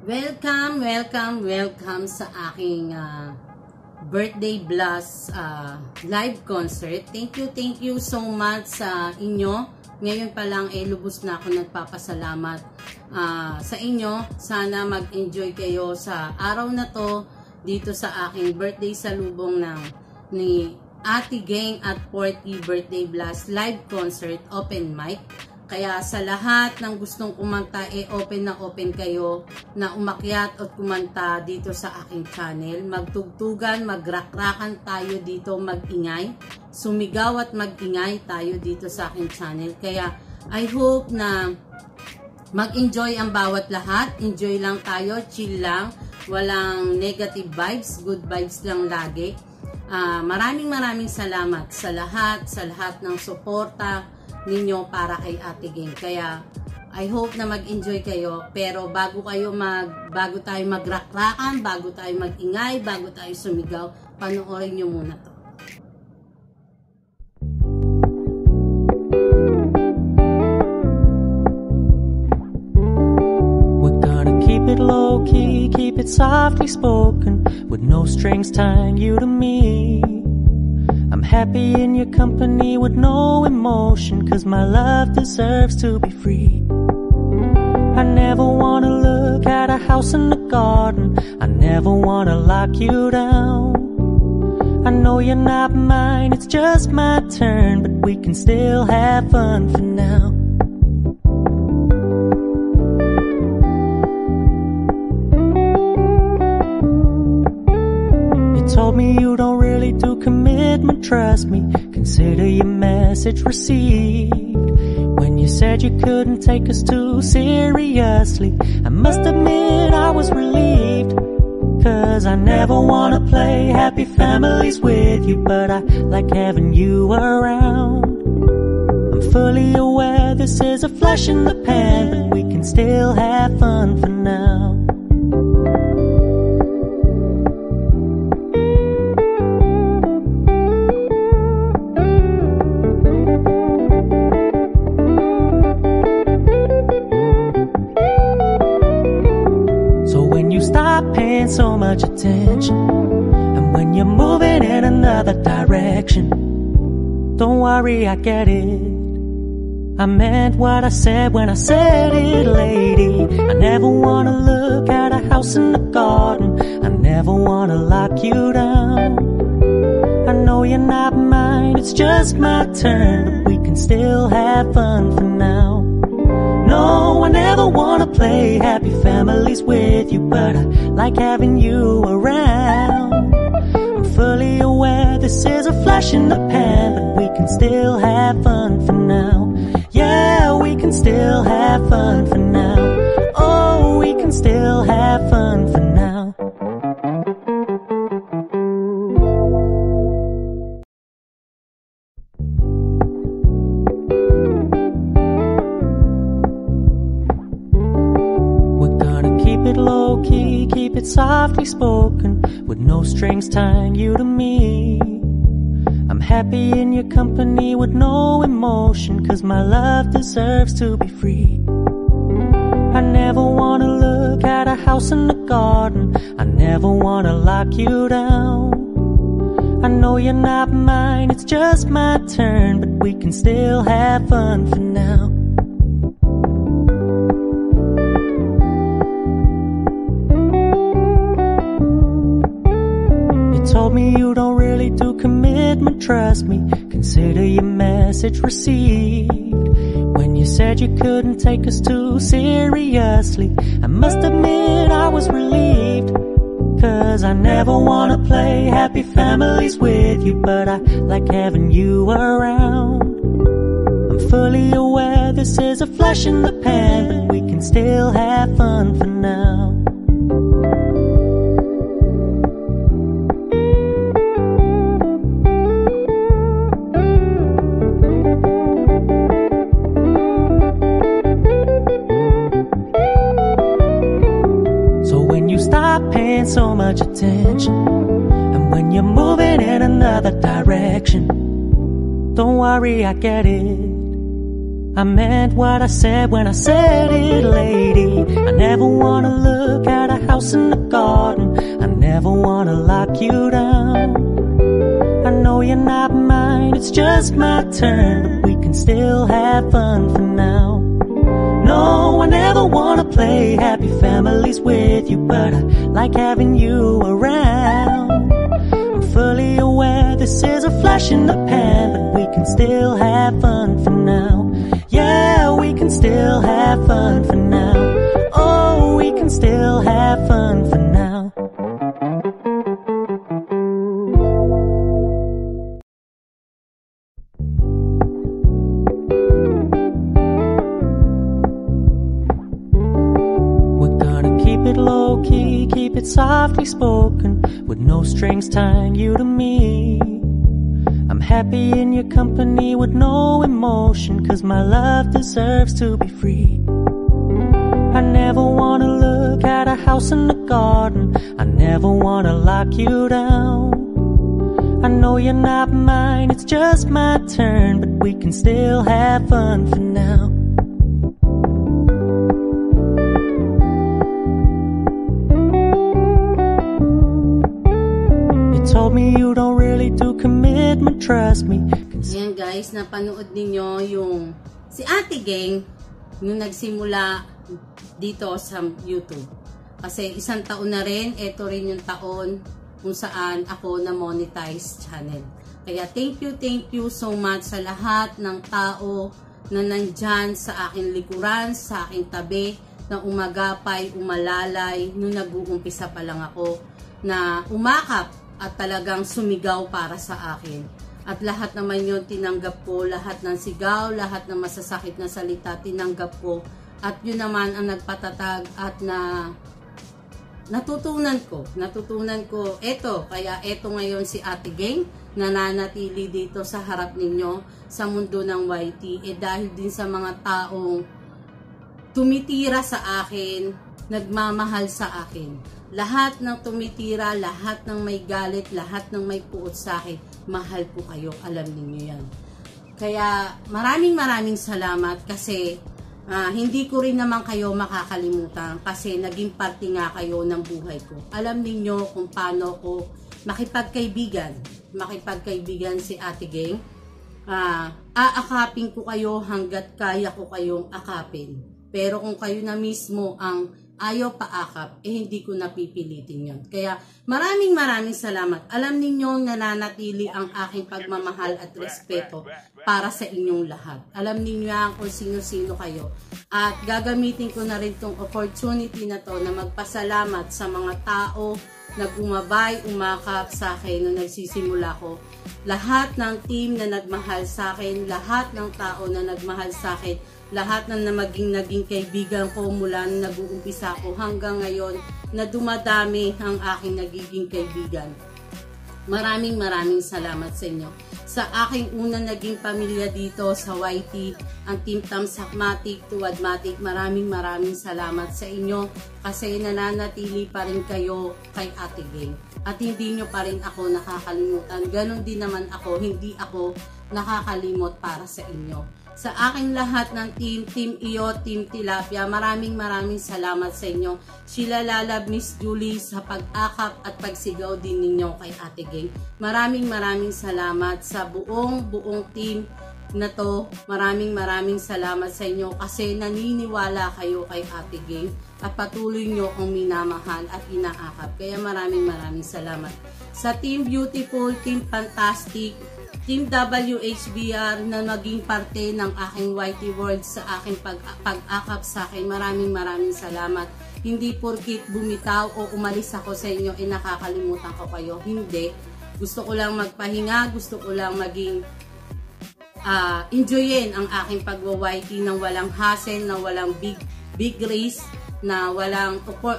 Welcome, welcome, welcome sa aking birthday blast live concert. Thank you so much sa inyo. Ngayon pa lang lubos na ako nagpapasalamat sa inyo. Sana mag-enjoy kayo sa araw na to dito sa aking birthday salubong ni Ate Gang at 40 birthday blast live concert open mic. Kaya sa lahat ng gustong kumanta, open na open kayo na umakyat at kumanta dito sa aking channel. Magtugtugan, magrakrakan tayo dito, magingay. Sumigaw at magingay tayo dito sa aking channel. Kaya I hope na mag-enjoy ang bawat lahat. Enjoy lang tayo, chill lang. Walang negative vibes, good vibes lang lagi. Maraming salamat sa lahat ng suporta ninyo para kay Ate Gang. Kaya I hope na mag-enjoy kayo, pero bago tayo magrakrakan, bago tayo magingay, bago tayo sumigaw, panoorin nyo muna to. We're gonna keep it low key, keep it softly spoken, with no strings tying you to me. I'm happy in your company with no emotion, 'cause my love deserves to be free. I never wanna look at a house in the garden, I never wanna lock you down. I know you're not mine, it's just my turn, but we can still have fun for now. Told me you don't really do commitment, trust me, consider your message received. When you said you couldn't take us too seriously, I must admit I was relieved. 'Cause I never wanna play happy families with you, but I like having you around. I'm fully aware this is a flash in the pan, but we can still have fun for now. Paying so much attention, and when you're moving in another direction, don't worry, I get it. I meant what I said when I said it, lady. I never wanna look at a house in the garden, I never wanna lock you down. I know you're not mine, it's just my turn, but we can still have fun for now. No, I never wanna play happy families with you, but I like having you around. I'm fully aware this is a flash in the pan, but we can still have fun for now. Yeah, we can still have fun for now. Oh, we can still have fun for now. Low key, keep it softly spoken, with no strings tying you to me. I'm happy in your company with no emotion, 'cause my love deserves to be free. I never wanna look at a house in the garden, I never wanna lock you down. I know you're not mine, it's just my turn, but we can still have fun for now. Told me you don't really do commitment, trust me, consider your message received. When you said you couldn't take us too seriously, I must admit I was relieved. 'Cause I never wanna play happy families with you, but I like having you around. I'm fully aware this is a flash in the pan, but we can still have fun for now. Paying so much attention, and when you're moving in another direction, don't worry, I get it. I meant what I said when I said it, lady. I never wanna look at a house in the garden. I never wanna lock you down. I know you're not mine, it's just my turn, but we can still have fun for now. No, I never wanna play happy families with you, but I like having you around. I'm fully aware this is a flash in the pan, but we can still have fun for now. Yeah, we can still have fun for now. Oh, we can still have fun for now. Low-key, keep it softly spoken, with no strings tying you to me. I'm happy in your company with no emotion, 'cause my love deserves to be free. I never wanna look at a house in the garden. I never wanna lock you down. I know you're not mine, it's just my turn, but we can still have fun for now. Told me you don't really do commitment, trust me. Yan guys, napanood ninyo yung si Ate Gang nung nagsimula dito sa YouTube. Kasi 1 taon na rin, ito rin yung taon kung saan ako na monetize channel. Kaya thank you so much sa lahat ng tao na nandyan sa aking likuran, sa aking tabi, na umagapay, umalalay nung nag-uumpisa pa lang ako, na umakap at talagang sumigaw para sa akin. At lahat naman yun tinanggap ko, lahat ng sigaw, lahat ng masasakit na salita tinanggap ko. At yun naman ang nagpatatag at natutunan ko. Kaya eto ngayon si Ate Gang, nananatili dito sa harap ninyo sa mundo ng YT. Dahil din sa mga taong tumitira sa akin, nagmamahal sa akin. Lahat ng tumitira, lahat ng may galit, lahat ng may puot sa akin, mahal ko kayo, alam niyo yan. Kaya maraming salamat kasi hindi ko rin naman kayo makakalimutan kasi naging parte nga kayo ng buhay ko. Alam niyo kung paano ko makipagkaibigan si Ate Gang. Aakapin ko kayo hanggat kaya ko kayong akapin. Pero kung kayo na mismo ang ayaw paakap, hindi ko napipilitin yun. Kaya maraming salamat. Alam ninyong nananatili ang aking pagmamahal at respeto para sa inyong lahat. Alam ninyo kung sino-sino kayo. At gagamitin ko na rin tong opportunity na to na magpasalamat sa mga tao na gumabay, umakap sa akin nung nagsisimula ko. Lahat ng team na nagmahal sa akin, lahat ng tao na nagmahal sa akin, lahat ng naging kaibigan ko mula nung nag-uumpisa ko hanggang ngayon na dumadami ang aking nagiging kaibigan. Maraming salamat sa inyo. Sa aking unang naging pamilya dito sa YT, ang Team Tamsakmatic, Tuwadmatic, maraming salamat sa inyo kasi nananatili pa rin kayo kay Ate Gang. At hindi nyo pa rin ako nakakalimutan. Ganon din naman ako, hindi ako nakakalimot para sa inyo. Sa aking lahat ng Team Iyo, Team Tilapia, maraming salamat sa inyo. Sheila Lalab, Miss Julie, sa pag-akap at pagsigaw din ninyo kay Ate Gang. Maraming salamat sa buong team na to. Maraming salamat sa inyo kasi naniniwala kayo kay Ate Gang at patuloy nyo akong minamahal at inaakap. Kaya maraming salamat. Sa Team Beautiful, Team Fantastic, Team WHBR na maging parte ng aking YT World sa aking pag-akap sa akin. Maraming salamat. Hindi porkit bumitaw o umalis ako sa inyo, nakakalimutan ko kayo. Hindi. Gusto ko lang magpahinga, gusto ko lang maging enjoyin ang aking pag-YT ng walang hassle, na walang big race, na walang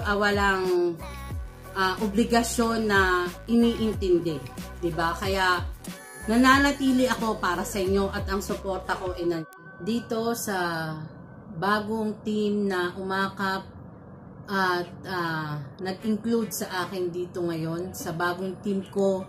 obligasyon na iniintindi. Diba? Kaya nananatili ako para sa inyo at ang suporta ko ay dito sa bagong team na umakap at nag-include sa akin dito ngayon. Sa bagong team ko,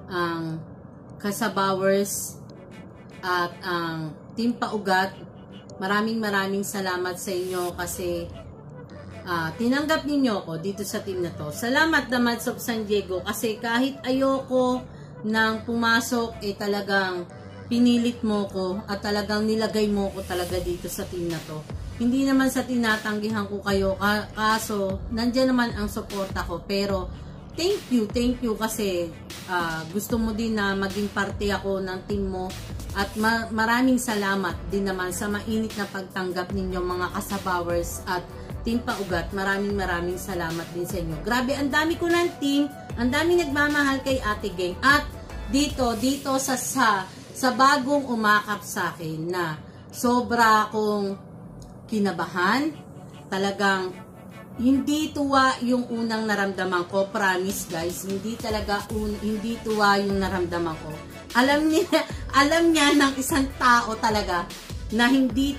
ang Kasabowers at ang Team Paugat maraming salamat sa inyo kasi tinanggap ninyo ako dito sa team na to. Salamat naman sa San Diego kasi kahit ayoko nang pumasok, talagang pinilit mo ko at talagang nilagay mo ko talaga dito sa team na to. Hindi naman sa tinatanggihan ko kayo, kaso nandyan naman ang suporta ko, pero thank you kasi gusto mo din na maging parte ako ng team mo at maraming salamat din naman sa mainit na pagtanggap ninyo mga kasabawers at Team Paugat. Maraming salamat din sa inyo. Grabe, ang dami ko ng team, ang dami nagmamahal kay Ate Geng at dito sa bagong umakap sa akin na sobra akong kinabahan, talagang hindi tuwa yung unang naramdaman ko, promise guys, hindi tuwa yung naramdaman ko. Alam niya ng isang tao talaga na hindi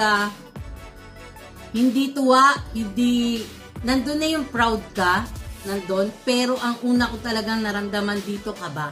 tuwa, nandun na yung proud ka, nandun, pero ang una ko talagang naramdaman dito kaba.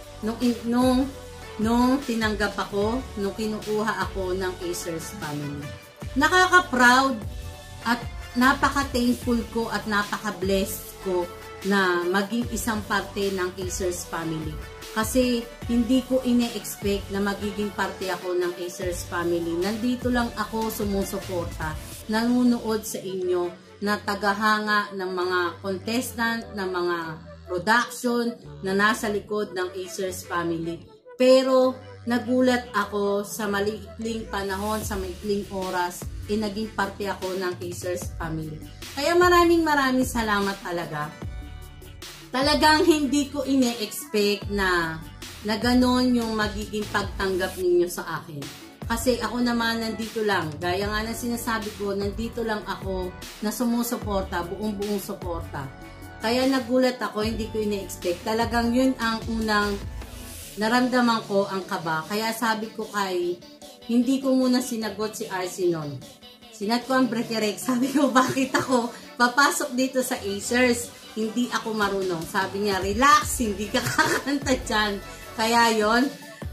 Nung tinanggap ako, nung kinukuha ako ng Acers family. Nakaka-proud at napaka-thankful ko at napaka-blessed ko na maging isang parte ng Acers family. Kasi hindi ko ine-expect na magiging parte ako ng Acers family. Nandito lang ako sumusuporta, nanonood sa inyo, na tagahanga ng mga contestant, ng mga production na nasa likod ng Acers family. Pero nagulat ako sa maliikling panahon, sa maikling oras, naging parte ako ng Acers family. Kaya maraming salamat talaga. Talagang hindi ko ine-expect na ganon yung magiging pagtanggap ninyo sa akin. Kasi ako naman nandito lang, gaya nga ng sinasabi ko, nandito lang ako na sumusuporta, buong suporta. Kaya nagulat ako, hindi ko ine-expect. Talagang yun ang unang naramdaman ko, ang kaba. Kaya sabi ko hindi ko muna sinagot si RC noon. Sinat ko ang breakerek. Sabi ko, bakit ako papasok dito sa Acers? Hindi ako marunong. Sabi niya, relax, hindi ka kakanta dyan. Kaya yon.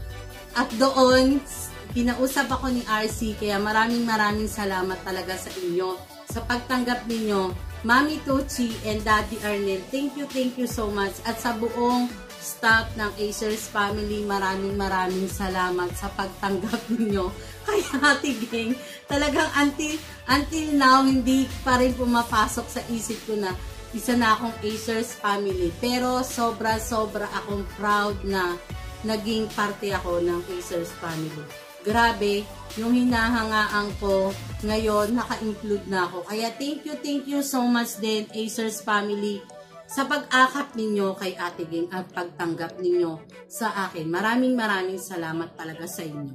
At doon, kinausap ako ni RC. Kaya maraming salamat talaga sa inyo. Sa pagtanggap ninyo, Mami Tucci and Daddy Arnel, thank you so much. At sa buong staff ng Acers family, maraming salamat sa pagtanggap ninyo. Kaya Ate Geng, talagang until now, hindi pa rin pumapasok sa isip ko na isa na akong Acers family. Pero sobra akong proud na naging parte ako ng Acers family. Grabe, yung hinahangaan ko, ngayon naka-include na ako. Kaya thank you so much din, Acers family, sa pag-akap ninyo kay Ate Geng at pagtanggap ninyo sa akin. Maraming salamat talaga sa inyo.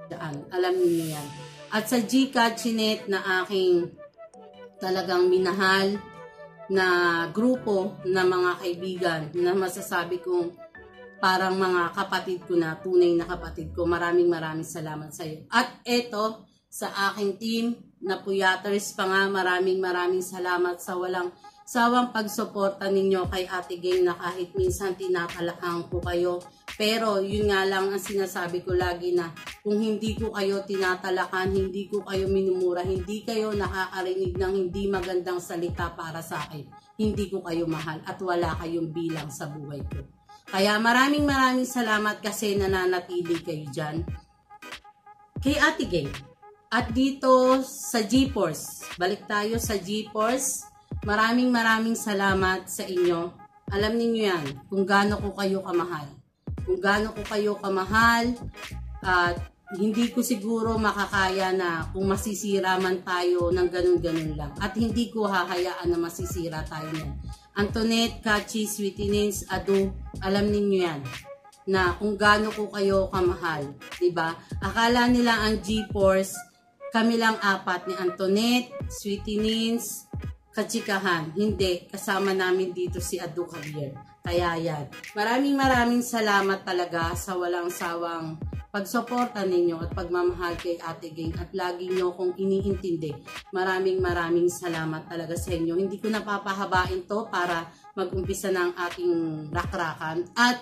Alam niyo yan. At sa Gika Chinet na aking talagang minahal na grupo na mga kaibigan na masasabi kong parang mga kapatid ko na, tunay na kapatid ko. Maraming salamat sa iyo. At eto, sa aking team na Puyaters pa nga, maraming salamat sa walang sawang pagsuporta ninyo kay Ate Geng na kahit minsan tinatalakang ko kayo. Pero yun nga lang ang sinasabi ko lagi na kung hindi ko kayo tinatalakan, hindi ko kayo minumura, hindi kayo nakakarinig ng hindi magandang salita para sa akin, hindi ko kayo mahal at wala kayong bilang sa buhay ko. Kaya maraming salamat kasi nananatili kayo dyan kay Ate Geng. At dito sa GeForce, balik tayo sa GeForce. Maraming salamat sa inyo. Alam niyo yan, kung gaano ko kayo kamahal. Kung gaano ko kayo kamahal, at hindi ko siguro makakaya na kung masisira man tayo ng ganun lang. At hindi ko hahayaan na masisira tayo yan. Antoinette, Kachi, Sweetie Nins, Adu, alam niyo yan na kung gaano ko kayo kamahal. Diba? Akala nila ang GeForce, kami lang apat ni Antoinette, Sweetie Nins, Kachikahan. Hindi, kasama namin dito si Adu Javier. Kaya yan. Maraming salamat talaga sa walang sawang pagsuporta ninyo at pagmamahal kay Ate Geng at lagi nyo kong iniintindi. Maraming salamat talaga sa inyo. Hindi ko napapahabain to para mag-umpisa ng ating rakrakan. At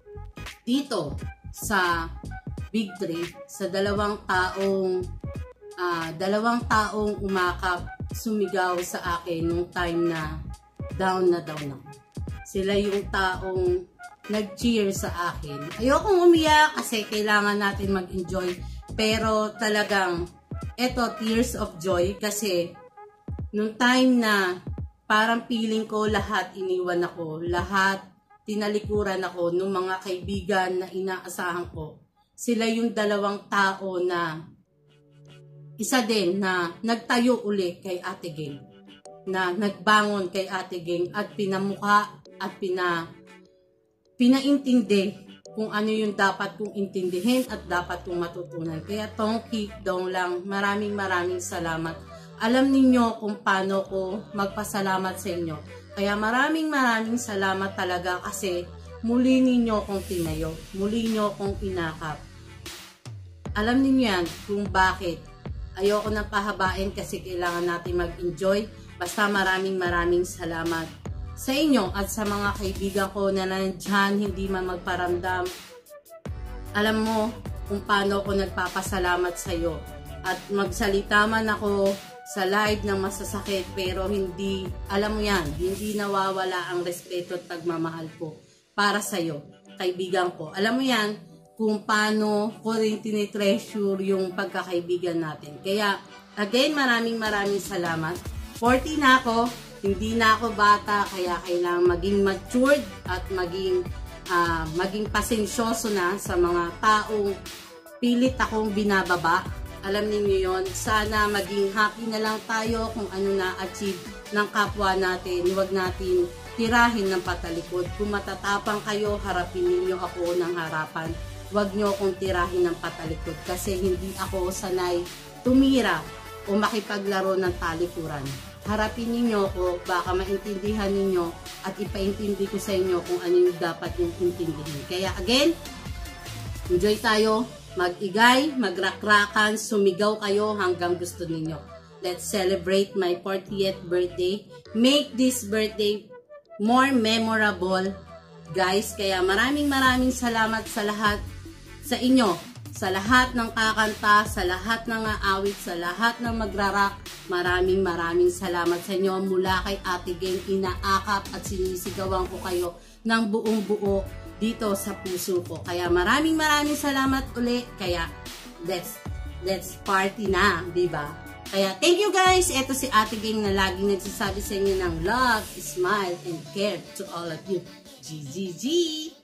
dito sa Big 3, sa dalawang taong dalawang taong umakap, sumigaw sa akin nung time na down ako. Sila yung taong nag-cheer sa akin. Ayokong umiyak kasi kailangan natin mag-enjoy. Pero talagang, eto, tears of joy kasi nung time na parang feeling ko lahat iniwan ako, lahat tinalikuran ako ng mga kaibigan na inaasahan ko. Sila yung dalawang tao na isa din na nagtayo uli kay Ate Geng, na nagbangon kay Ate Geng at pinamukha at pinaintindi kung ano yung dapat kong intindihin at dapat kong matutunan. Kaya tong keep down lang. Maraming salamat. Alam ninyo kung paano ko magpasalamat sa inyo. Kaya maraming salamat talaga kasi muli ninyo kong tinayo. Muli nyo kong inakap. Alam niyo yan kung bakit. Ayoko nang pahabain kasi kailangan natin mag-enjoy. Basta maraming salamat sa inyo at sa mga kaibigan ko na nandyan, hindi man magparamdam. Alam mo kung paano ako nagpapasalamat sa iyo. At magsalita man ako sa live ng masasakit, pero hindi, alam mo yan, hindi nawawala ang respeto at pagmamahal ko para sa iyo, kaibigan ko. Alam mo yan, kung paano ko rin tinitreasure yung pagkakaibigan natin. Kaya, again, maraming salamat. 40 na ako. Hindi na ako bata, kaya kailangan maging matured at maging pasensyoso na sa mga taong pilit akong binababa. Alam niyo yon, sana maging happy na lang tayo kung ano na-achieve ng kapwa natin. Huwag natin tirahin ng patalikod. Kung matatapang kayo, harapin niyo ako ng harapan. Huwag niyo akong tirahin ng patalikod kasi hindi ako sanay tumira o makipaglaro ng talikuran. Harapin ninyo ako, baka maintindihan ninyo at ipaintindi ko sa inyo kung ano yung dapat yung intindihin. Kaya again, enjoy tayo, mag-igay, magrakrakan, sumigaw kayo hanggang gusto ninyo. Let's celebrate my 40th birthday. Make this birthday more memorable, guys. Kaya maraming salamat sa lahat sa inyo. Sa lahat ng kakanta, sa lahat ng aawit, sa lahat ng magrarak, maraming salamat sa inyo. Mula kay Ate Geng, inaakap at sinisigawan ko kayo ng buong buo dito sa puso ko. Kaya maraming salamat uli. Kaya let's party na, diba? Kaya thank you guys. Ito si Ate Geng na laging nagsasabi sa inyo ng love, smile, and care to all of you. GGG!